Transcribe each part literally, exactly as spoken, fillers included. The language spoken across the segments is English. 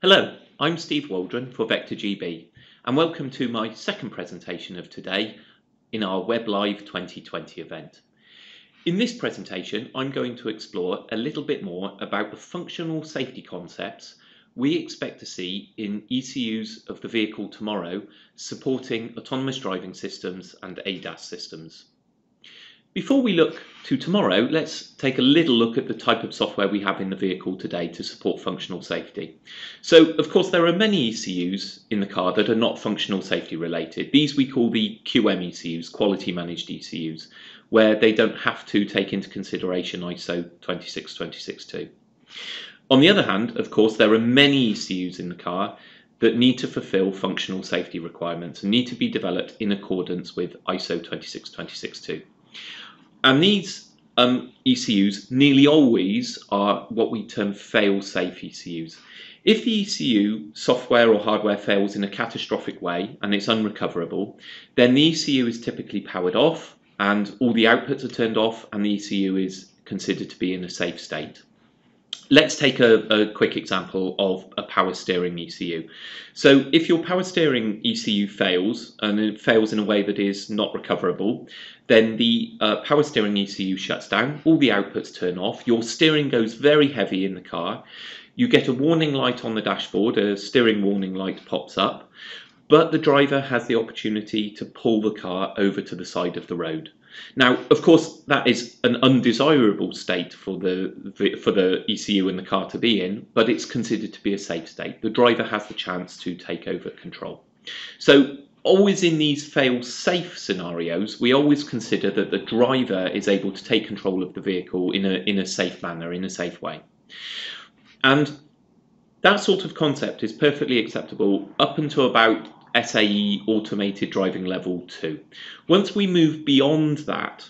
Hello, I'm Steve Waldron for Vector G B, and welcome to my second presentation of today in our Web Live twenty twenty event. In this presentation, I'm going to explore a little bit more about the functional safety concepts we expect to see in E C Us of the vehicle tomorrow, supporting autonomous driving systems and A D A S systems. Before we look to tomorrow, let's take a little look at the type of software we have in the vehicle today to support functional safety. So, of course, there are many E C Us in the car that are not functional safety related. These we call the Q M E C Us, quality managed E C Us, where they don't have to take into consideration I S O twenty-six twenty-six two. On the other hand, of course, there are many E C Us in the car that need to fulfill functional safety requirements and need to be developed in accordance with I S O twenty-six twenty-six two. And these um, E C Us nearly always are what we term fail-safe E C Us. If the E C U software or hardware fails in a catastrophic way and it's unrecoverable, then the E C U is typically powered off and all the outputs are turned off and the E C U is considered to be in a safe state. Let's take a, a quick example of a power steering E C U. So if your power steering E C U fails, and it fails in a way that is not recoverable, then the uh, power steering E C U shuts down, all the outputs turn off, your steering goes very heavy in the car, you get a warning light on the dashboard, a steering warning light pops up, but the driver has the opportunity to pull the car over to the side of the road. Now, of course, that is an undesirable state for the for the E C U in the car to be in, but it's considered to be a safe state. The driver has the chance to take over control. So, always in these fail-safe scenarios, we always consider that the driver is able to take control of the vehicle in a in a safe manner, in a safe way. And that sort of concept is perfectly acceptable up until about S A E automated driving level two. Once we move beyond that,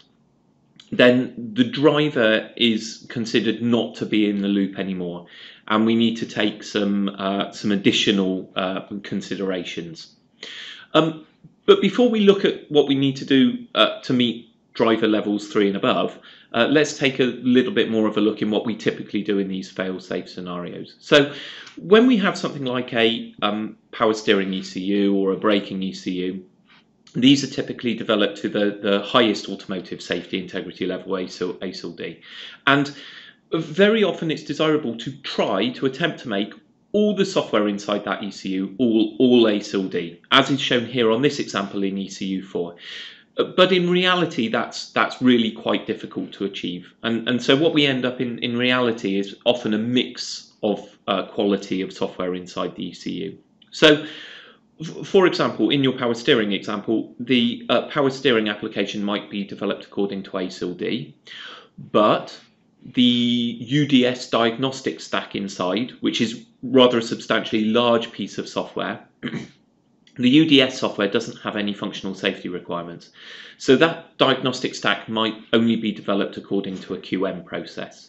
then the driver is considered not to be in the loop anymore, and we need to take some uh, some additional uh, considerations. Um, but before we look at what we need to do uh, to meet driver levels three and above, uh, let's take a little bit more of a look in what we typically do in these fail-safe scenarios. So when we have something like a um, power steering E C U or a braking E C U, these are typically developed to the, the highest automotive safety integrity level, A S I L D. And very often it's desirable to try to attempt to make all the software inside that E C U all, all A S I L D, as is shown here on this example in E C U four. But in reality, that's that's really quite difficult to achieve. And, and so what we end up in, in reality is often a mix of uh, quality of software inside the E C U. So, for example, in your power steering example, the uh, power steering application might be developed according to A S I L D, but the U D S diagnostic stack inside, which is rather a substantially large piece of software, the U D S software doesn't have any functional safety requirements. So that diagnostic stack might only be developed according to a Q M process.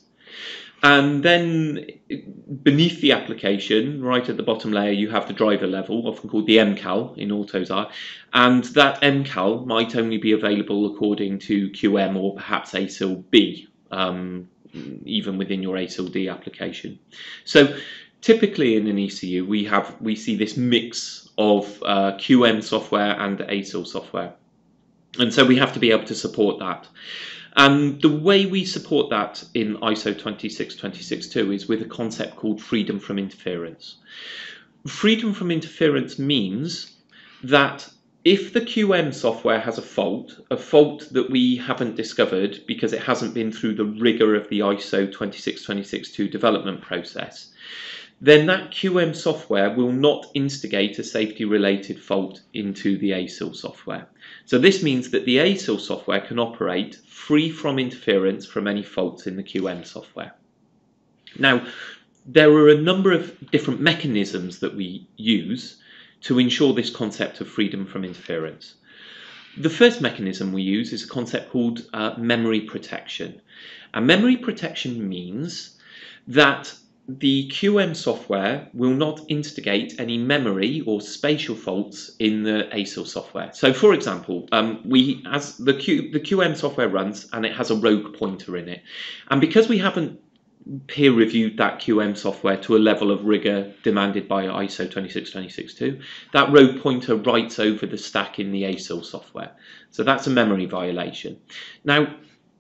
And then beneath the application, right at the bottom layer, you have the driver level, often called the M C A L in AutoSAR. And that M C A L might only be available according to Q M or perhaps A S I L B, um, even within your A S I L D application. So typically in an E C U, we have we see this mix of uh, Q M software and A S I L software. And so we have to be able to support that. And the way we support that in I S O twenty-six twenty-six two is with a concept called freedom from interference. Freedom from interference means that if the Q M software has a fault, a fault that we haven't discovered because it hasn't been through the rigor of the I S O twenty-six twenty-six two development process, then that Q M software will not instigate a safety-related fault into the A S I L software. So this means that the A S I L software can operate free from interference from any faults in the Q M software. Now, there are a number of different mechanisms that we use to ensure this concept of freedom from interference. The first mechanism we use is a concept called uh, memory protection. And memory protection means that the Q M software will not instigate any memory or spatial faults in the A S I L software. So, for example, um, we as the Q the Q M software runs and it has a rogue pointer in it, and because we haven't peer-reviewed that Q M software to a level of rigor demanded by I S O twenty-six twenty-six two, that row pointer writes over the stack in the A S I L software. So that's a memory violation. Now,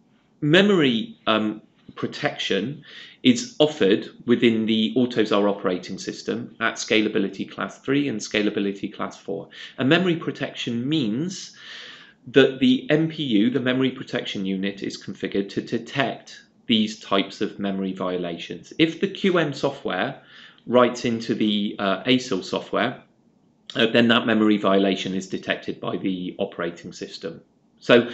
memory um, protection is offered within the AutoSAR operating system at Scalability Class three and Scalability Class four. And memory protection means that the M P U, the memory protection unit, is configured to detect these types of memory violations. If the Q M software writes into the uh, A S I L software, uh, then that memory violation is detected by the operating system. So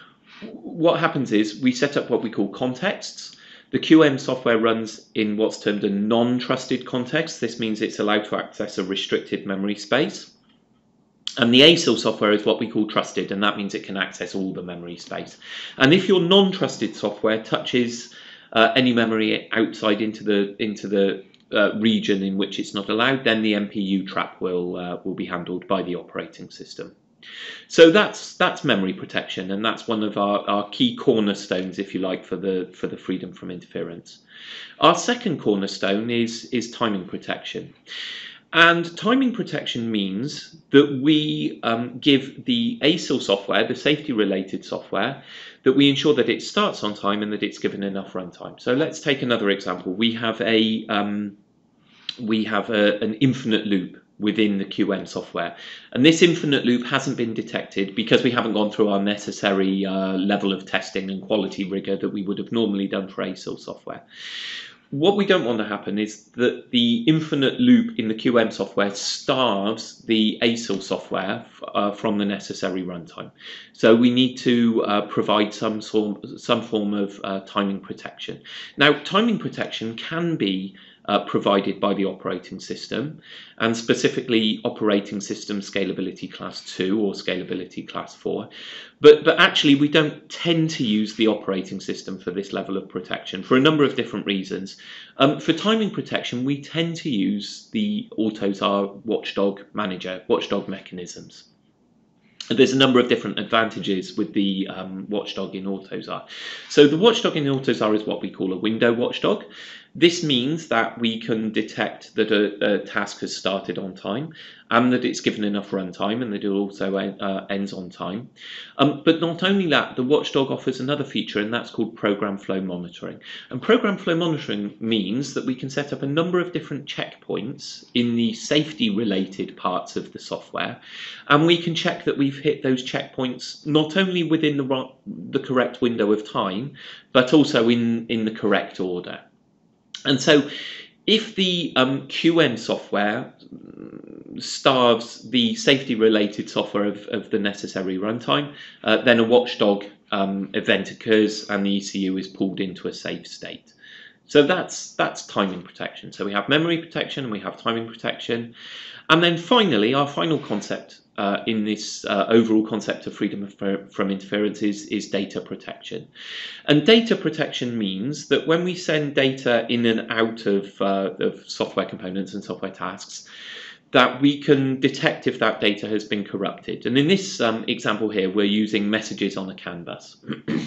what happens is we set up what we call contexts. The Q M software runs in what's termed a non-trusted context. This means it's allowed to access a restricted memory space. And the A S I L software is what we call trusted, and that means it can access all the memory space. And if your non-trusted software touches uh, any memory outside into the into the uh, region in which it's not allowed, then the M P U trap will uh, will be handled by the operating system. So that's that's memory protection, and that's one of our, our key cornerstones, if you like, for the for the freedom from interference. Our second cornerstone is is timing protection. And timing protection means that we um, give the A S I L software, the safety-related software, that we ensure that it starts on time and that it's given enough runtime. So let's take another example. We have a um, we have a, an infinite loop within the Q M software, and this infinite loop hasn't been detected because we haven't gone through our necessary uh, level of testing and quality rigor that we would have normally done for A S I L software. What we don't want to happen is that the infinite loop in the Q M software starves the A S I L software uh, from the necessary runtime. So we need to uh, provide some, sort, some form of uh, timing protection. Now, timing protection can be Uh, provided by the operating system, and specifically operating system scalability class two or scalability class four. But, but actually we don't tend to use the operating system for this level of protection for a number of different reasons. Um, for timing protection, we tend to use the AutoSAR watchdog manager, watchdog mechanisms. There's a number of different advantages with the um, watchdog in AutoSAR. So the watchdog in AutoSAR is what we call a window watchdog. This means that we can detect that a, a task has started on time and that it's given enough runtime and that it also uh, ends on time. Um, but not only that, the watchdog offers another feature, and that's called program flow monitoring. And program flow monitoring means that we can set up a number of different checkpoints in the safety-related parts of the software, and we can check that we've hit those checkpoints not only within the, the correct window of time, but also in, in the correct order. And so if the um, Q M software starves the safety-related software of, of the necessary runtime, uh, then a watchdog um, event occurs and the E C U is pulled into a safe state. So that's, that's timing protection. So we have memory protection and we have timing protection. And then finally, our final concept uh, in this uh, overall concept of freedom from interference is, is data protection. And data protection means that when we send data in and out of, uh, of software components and software tasks, that we can detect if that data has been corrupted. And in this um, example here, we're using messages on a CAN bus.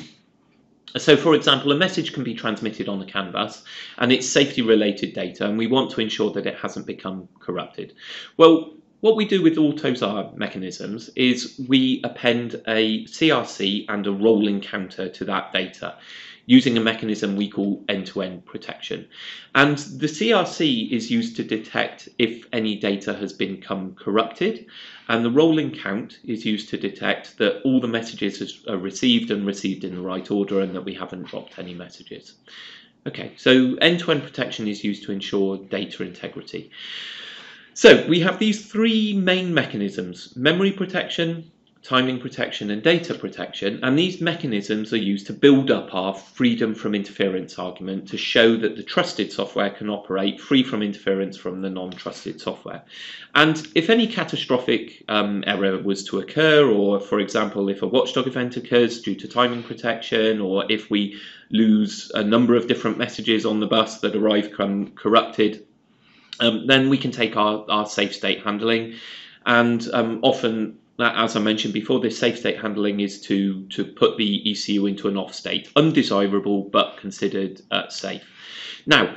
So, for example, a message can be transmitted on the CAN bus and it's safety-related data, and we want to ensure that it hasn't become corrupted. Well, what we do with AutoSAR mechanisms is we append a C R C and a rolling counter to that data using a mechanism we call end-to-end protection. And the C R C is used to detect if any data has become corrupted, and the rolling count is used to detect that all the messages are received and received in the right order and that we haven't dropped any messages. Okay, so end-to-end protection is used to ensure data integrity. So we have these three main mechanisms: memory protection, timing protection and data protection, and these mechanisms are used to build up our freedom from interference argument to show that the trusted software can operate free from interference from the non-trusted software. And if any catastrophic um, error was to occur, or for example if a watchdog event occurs due to timing protection, or if we lose a number of different messages on the bus that arrive come corrupted, um, then we can take our, our safe state handling, and um, often as I mentioned before, this safe state handling is to, to put the E C U into an off state, undesirable but considered uh, safe. Now,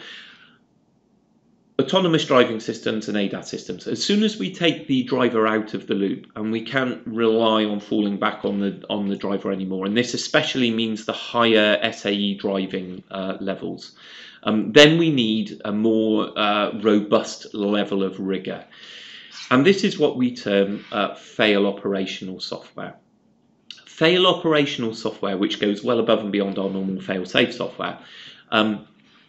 autonomous driving systems and A D A S systems, as soon as we take the driver out of the loop and we can't rely on falling back on the on the driver anymore, and this especially means the higher S A E driving uh, levels, um, then we need a more uh, robust level of rigor. And this is what we term uh, fail operational software. Fail operational software, which goes well above and beyond our normal fail-safe software, um,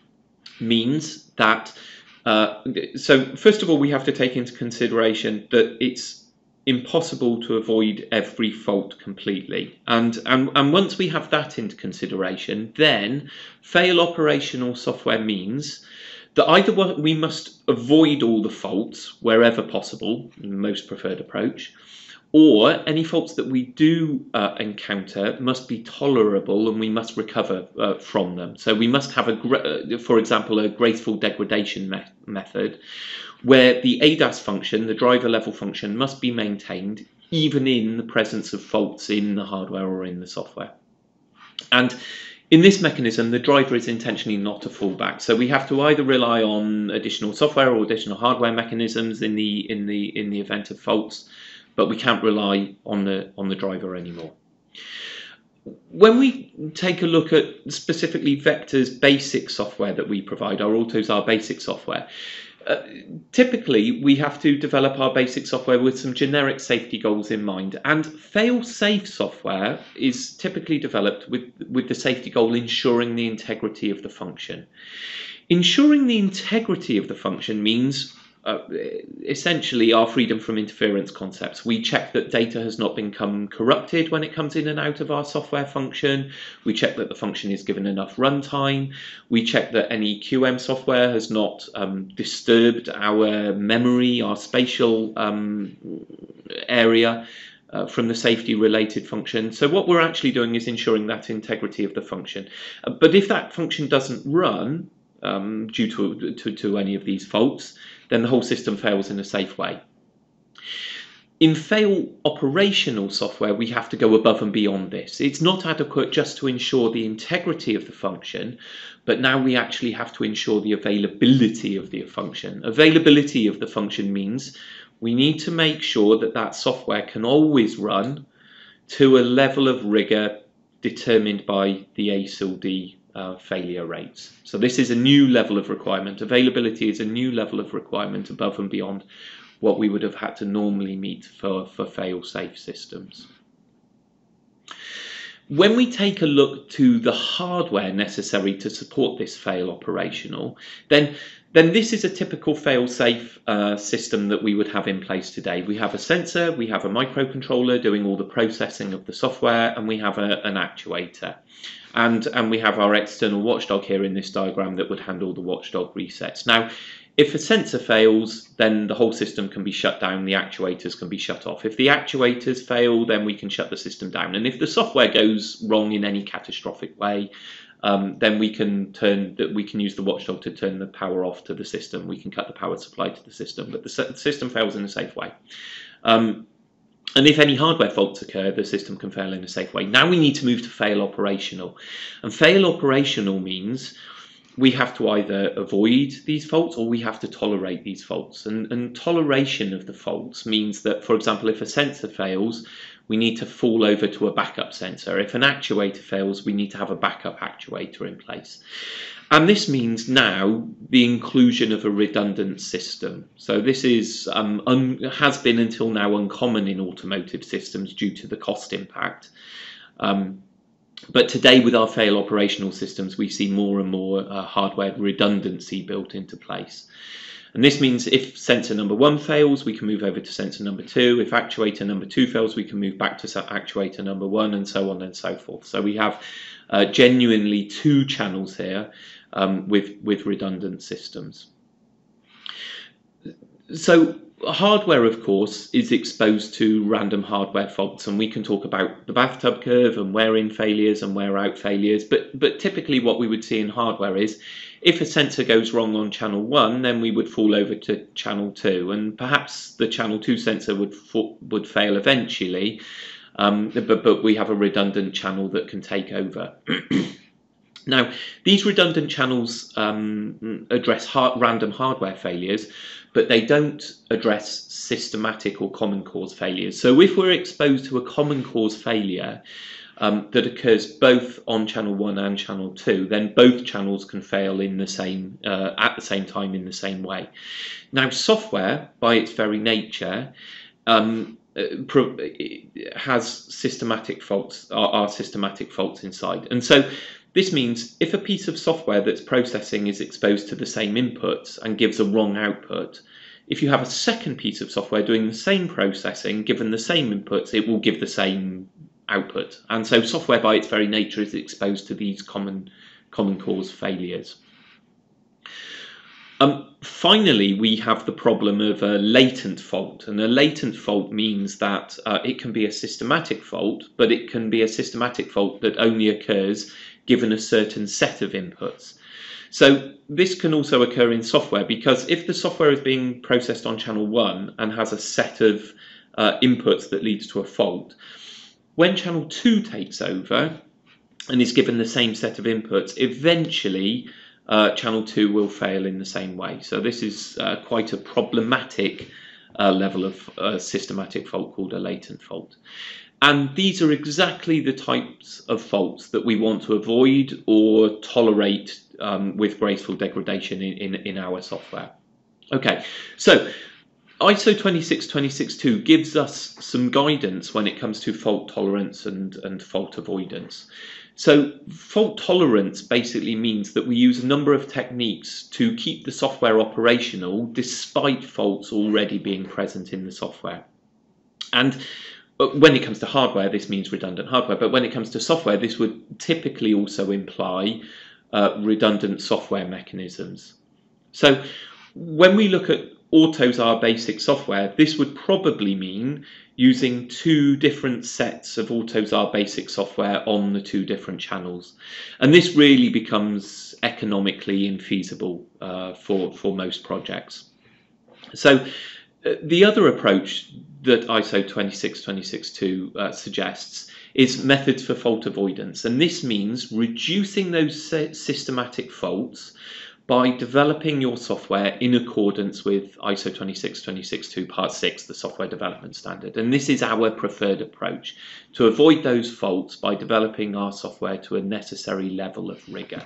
means that Uh, so first of all, we have to take into consideration that it's impossible to avoid every fault completely. And, and, and once we have that into consideration, then fail operational software means that either we must avoid all the faults wherever possible, most preferred approach, or any faults that we do uh, encounter must be tolerable and we must recover uh, from them. So we must have, a, for example, a graceful degradation me method where the A D A S function, the driver level function, must be maintained even in the presence of faults in the hardware or in the software. And in this mechanism, the driver is intentionally not a fallback. So we have to either rely on additional software or additional hardware mechanisms in the, in the, in the event of faults, but we can't rely on the on the driver anymore. When we take a look at specifically Vector's basic software that we provide, our AutoSAR basic software, uh, typically we have to develop our basic software with some generic safety goals in mind, and fail-safe software is typically developed with, with the safety goal ensuring the integrity of the function. Ensuring the integrity of the function means Uh, essentially our freedom from interference concepts. We check that data has not become corrupted when it comes in and out of our software function. We check that the function is given enough runtime. We check that any Q M software has not um, disturbed our memory, our spatial um, area uh, from the safety related function. So what we're actually doing is ensuring that integrity of the function. Uh, but if that function doesn't run um, due to, to, to any of these faults, then the whole system fails in a safe way. In fail operational software, we have to go above and beyond this. It's not adequate just to ensure the integrity of the function, but now we actually have to ensure the availability of the function. Availability of the function means we need to make sure that that software can always run to a level of rigor determined by the A S I L D Uh, failure rates. So this is a new level of requirement. Availability is a new level of requirement above and beyond what we would have had to normally meet for, for fail-safe systems. When we take a look to the hardware necessary to support this fail operational, then then this is a typical fail-safe uh, system that we would have in place today. We have a sensor, we have a microcontroller doing all the processing of the software, and we have a, an actuator. And, and we have our external watchdog here in this diagram that would handle the watchdog resets. Now, if a sensor fails, then the whole system can be shut down, the actuators can be shut off. If the actuators fail, then we can shut the system down. And if the software goes wrong in any catastrophic way, um, then we can turn that we can use the watchdog to turn the power off to the system. We can cut the power supply to the system, but the system fails in a safe way. Um, And if any hardware faults occur, the system can fail in a safe way. Now we need to move to fail operational. And fail operational means we have to either avoid these faults or we have to tolerate these faults. And, and toleration of the faults means that, for example, if a sensor fails, we need to fall over to a backup sensor. If an actuator fails, we need to have a backup actuator in place. And this means now the inclusion of a redundant system. So this is um, un has been until now uncommon in automotive systems due to the cost impact. Um, but today with our fail operational systems, we see more and more uh, hardware redundancy built into place. And this means if sensor number one fails, we can move over to sensor number two. If actuator number two fails, we can move back to actuator number one, and so on and so forth. So we have uh, genuinely two channels here um, with, with redundant systems. So hardware, of course, is exposed to random hardware faults, and we can talk about the bathtub curve and wear-in failures and wear-out failures. But, but typically what we would see in hardware is if a sensor goes wrong on channel one, then we would fall over to channel two, and perhaps the channel two sensor would would fail eventually, um, but, but we have a redundant channel that can take over. Now, these redundant channels um, address hard, random hardware failures, but they don't address systematic or common cause failures. So if we're exposed to a common cause failure um, that occurs both on channel one and channel two, then both channels can fail in the same uh, at the same time in the same way. Now, software, by its very nature, um, has systematic faults, are, are systematic faults inside, and so this means if a piece of software that's processing is exposed to the same inputs and gives a wrong output, if you have a second piece of software doing the same processing, given the same inputs, it will give the same output. And so software by its very nature is exposed to these common, common cause failures. Um, finally, we have the problem of a latent fault, and a latent fault means that uh, it can be a systematic fault, but it can be a systematic fault that only occurs given a certain set of inputs. So this can also occur in software, because if the software is being processed on channel one and has a set of uh, inputs that leads to a fault, when channel two takes over and is given the same set of inputs, eventually uh, channel two will fail in the same way. So this is uh, quite a problematic uh, level of uh, systematic fault called a latent fault. And these are exactly the types of faults that we want to avoid or tolerate um, with graceful degradation in, in, in our software. Okay, so I S O twenty-six twenty-six dash two gives us some guidance when it comes to fault tolerance and, and fault avoidance. So fault tolerance basically means that we use a number of techniques to keep the software operational despite faults already being present in the software. And when it comes to hardware, this means redundant hardware, but when it comes to software, this would typically also imply uh, redundant software mechanisms. So when we look at AutoSAR basic software, this would probably mean using two different sets of AutoSAR basic software on the two different channels. And this really becomes economically infeasible uh, for, for most projects. So uh, the other approach that I S O twenty-six twenty-six dash two uh, suggests is methods for fault avoidance, and this means reducing those systematic faults by developing your software in accordance with I S O twenty-six twenty-six dash two part six, the software development standard. And this is our preferred approach to avoid those faults by developing our software to a necessary level of rigor.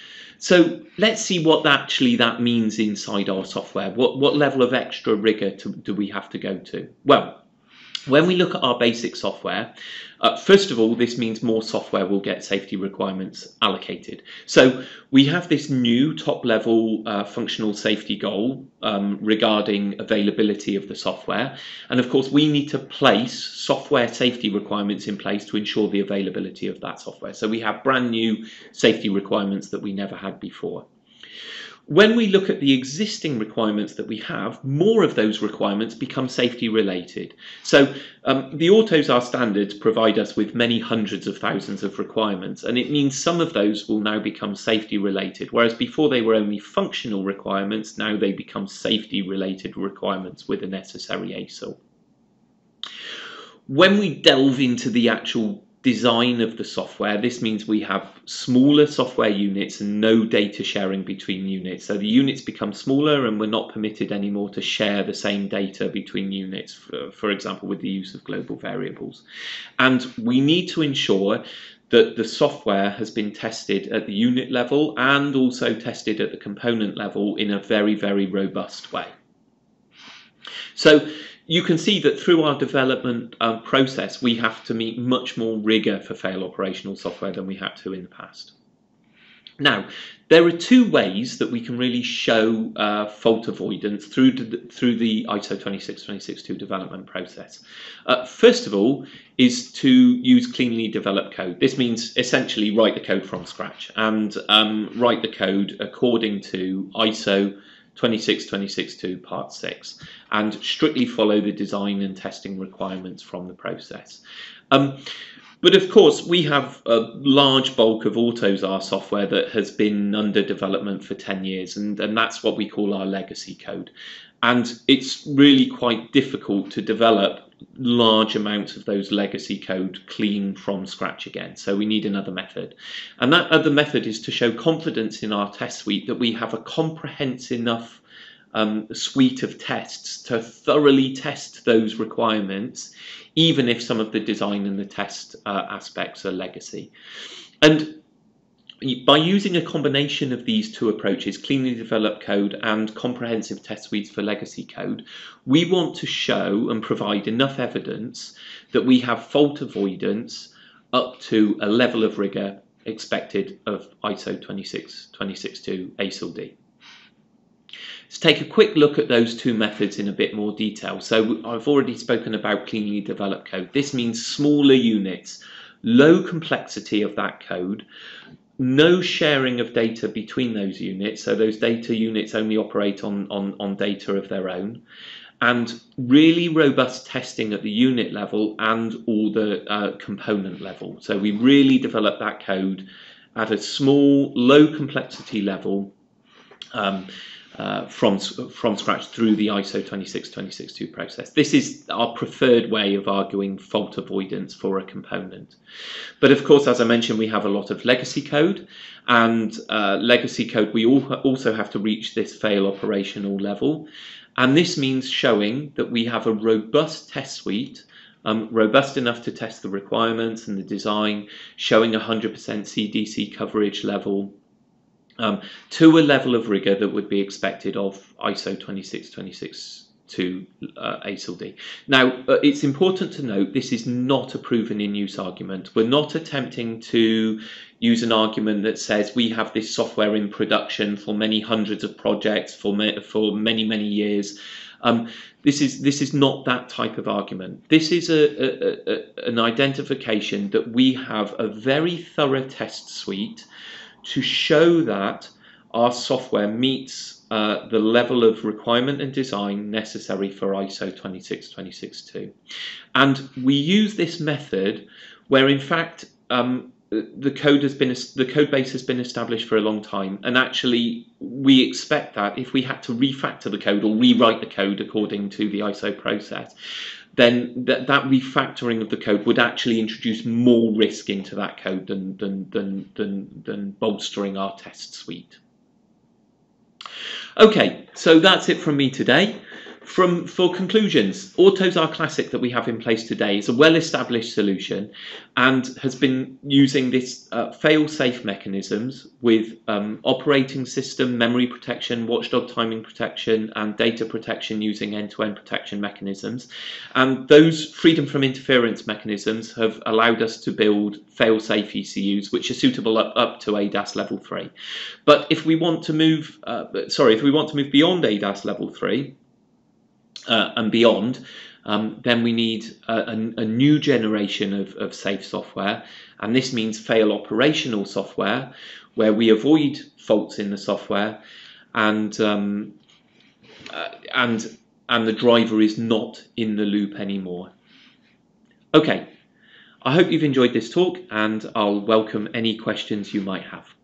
So let's see what actually that means inside our software. What, what level of extra rigor to, do we have to go to? Well, when we look at our basic software, uh, first of all, this means more software will get safety requirements allocated. So we have this new top-level uh, functional safety goal um, regarding availability of the software. And of course, we need to place software safety requirements in place to ensure the availability of that software. So we have brand new safety requirements that we never had before. When we look at the existing requirements that we have, more of those requirements become safety related. So um, the AutoSAR standards provide us with many hundreds of thousands of requirements, and it means some of those will now become safety related, whereas before they were only functional requirements, now they become safety related requirements with a necessary A S I L. When we delve into the actual design of the software, this means we have smaller software units and no data sharing between units. So the units become smaller and we're not permitted anymore to share the same data between units, for, for example, with the use of global variables. And we need to ensure that the software has been tested at the unit level and also tested at the component level in a very, very robust way. So you can see that through our development um, process, we have to meet much more rigor for fail operational software than we had to in the past. Now, there are two ways that we can really show uh, fault avoidance through the, through the I S O twenty-six twenty-six dash two development process. Uh, first of all is to use cleanly developed code. This means essentially write the code from scratch and um, write the code according to I S O twenty-six twenty-six dash two part six and strictly follow the design and testing requirements from the process. Um, But of course, we have a large bulk of AutoSAR software that has been under development for ten years, and, and that's what we call our legacy code. And it's really quite difficult to develop large amounts of those legacy code clean from scratch again. So we need another method. And that other method is to show confidence in our test suite that we have a comprehensive enough um, suite of tests to thoroughly test those requirements, even if some of the design and the test uh, aspects are legacy. And by using a combination of these two approaches, cleanly developed code and comprehensive test suites for legacy code, we want to show and provide enough evidence that we have fault avoidance up to a level of rigor expected of I S O twenty-six twenty-six two A S I L D. Let's take a quick look at those two methods in a bit more detail. So I've already spoken about cleanly developed code. This means smaller units, low complexity of that code, no sharing of data between those units, so those data units only operate on, on, on data of their own, and really robust testing at the unit level and all the uh, component level. So we really develop that code at a small, low complexity level um, uh, from, from scratch through the I S O twenty-six twenty-six two process. This is our preferred way of arguing fault avoidance for a component. But of course, as I mentioned, we have a lot of legacy code, and uh, legacy code, we also have to reach this fail operational level. And this means showing that we have a robust test suite, um, robust enough to test the requirements and the design, showing one hundred percent C D C coverage level, um, to a level of rigor that would be expected of I S O twenty-six twenty-six two uh, A S I L D. Now, uh, it's important to note this is not a proven in use argument. We're not attempting to use an argument that says we have this software in production for many hundreds of projects for, ma for many, many years. Um, this is this is not that type of argument. This is a, a, a, an identification that we have a very thorough test suite to show that our software meets uh, the level of requirement and design necessary for I S O twenty-six twenty-six two. And we use this method where, in fact, um, the code has been the code base has been established for a long time, and actually we expect that if we had to refactor the code or rewrite the code according to the I S O process, then that, that refactoring of the code would actually introduce more risk into that code than, than, than, than, than bolstering our test suite. Okay, so that's it from me today. From, for conclusions, AutoSAR Classic that we have in place today is a well-established solution and has been using this uh, fail-safe mechanisms with um, operating system, memory protection, watchdog timing protection, and data protection using end-to-end protection mechanisms. And those freedom from interference mechanisms have allowed us to build fail-safe E C Us, which are suitable up, up to A D A S level three. But if we want to move, uh, sorry, if we want to move beyond A D A S level three, Uh, and beyond, um, then we need a, a, a new generation of, of safe software, and this means fail operational software where we avoid faults in the software and um, uh, and and the driver is not in the loop anymore. Okay, I hope you've enjoyed this talk, and I'll welcome any questions you might have.